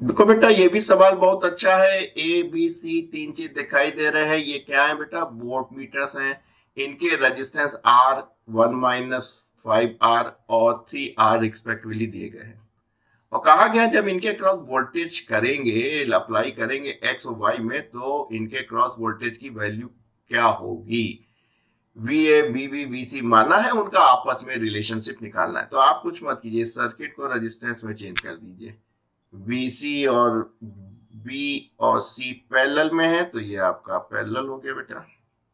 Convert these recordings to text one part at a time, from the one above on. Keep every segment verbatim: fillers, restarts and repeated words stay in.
देखो बेटा, ये भी सवाल बहुत अच्छा है। ए बी सी तीन चीज दिखाई दे रहे हैं। ये क्या है बेटा? वोल्ट मीटर्स हैं। इनके resistance R, one minus five R और थ्री आर रिस्पेक्टिवली दिए गए हैं। और कहा गया जब इनके क्रॉस वोल्टेज करेंगे, अप्लाई करेंगे एक्स और वाई में, तो इनके क्रॉस वोल्टेज की वैल्यू क्या होगी। V A B B V C माना है, उनका आपस में रिलेशनशिप निकालना है। तो आप कुछ मत कीजिए, सर्किट को रेजिस्टेंस में चेंज कर दीजिए। बी सी और बी और सी पैरेलल में है, तो ये आपका पैरेलल हो गया बेटा।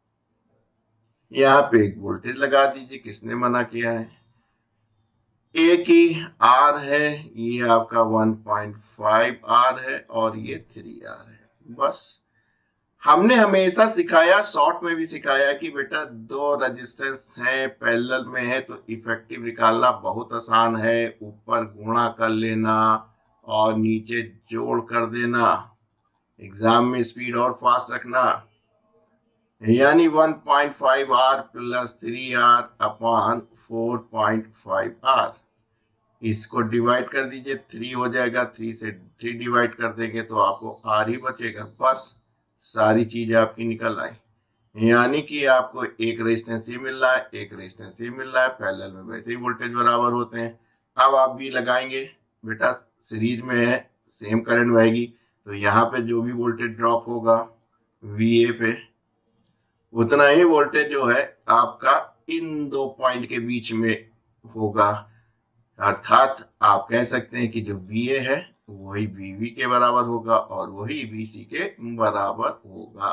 यहाँ पे एक वोल्टेज लगा दीजिए, किसने मना किया है। ए की आर है, ये आपका वन पॉइंट फाइव आर है और ये थ्री आर है। बस हमने हमेशा सिखाया, शॉर्ट में भी सिखाया कि बेटा दो रेजिस्टेंस है, पैरेलल में है, तो इफेक्टिव निकालना बहुत आसान है। ऊपर गुणा कर लेना और नीचे जोड़ कर देना। एग्जाम में स्पीड और फास्ट रखना। यानी one point five R plus three R upon four point five R. इसको डिवाइड कर दीजिए, थ्री हो जाएगा। थ्री से थ्री डिवाइड कर देंगे तो आपको आर ही बचेगा। बस सारी चीज आपकी निकल आई। यानी कि आपको एक रेजिस्टेंस ये मिल रहा है, एक रेजिस्टेंस ये मिल रहा है। पैरेलल में वैसे ही वोल्टेज बराबर होते हैं। अब आप भी लगाएंगे बेटा, सीरीज में है, सेम करंट बहेगी, तो यहाँ पे जो भी वोल्टेज ड्रॉप होगा वी ए पे, उतना ही वोल्टेज जो है आपका इन दो पॉइंट के बीच में होगा। अर्थात आप कह सकते हैं कि जो वी ए है वही वी वी के बराबर होगा और वही वी सी के बराबर होगा।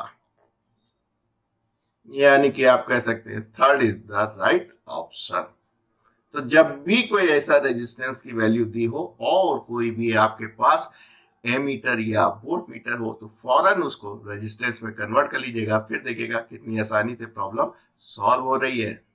यानी कि आप कह सकते हैं third is the right option. तो जब भी कोई ऐसा रेजिस्टेंस की वैल्यू दी हो और कोई भी आपके पास एमीटर या वोल्ट मीटर हो, तो फौरन उसको रेजिस्टेंस में कन्वर्ट कर लीजिएगा। फिर देखिएगा कितनी आसानी से प्रॉब्लम सॉल्व हो रही है।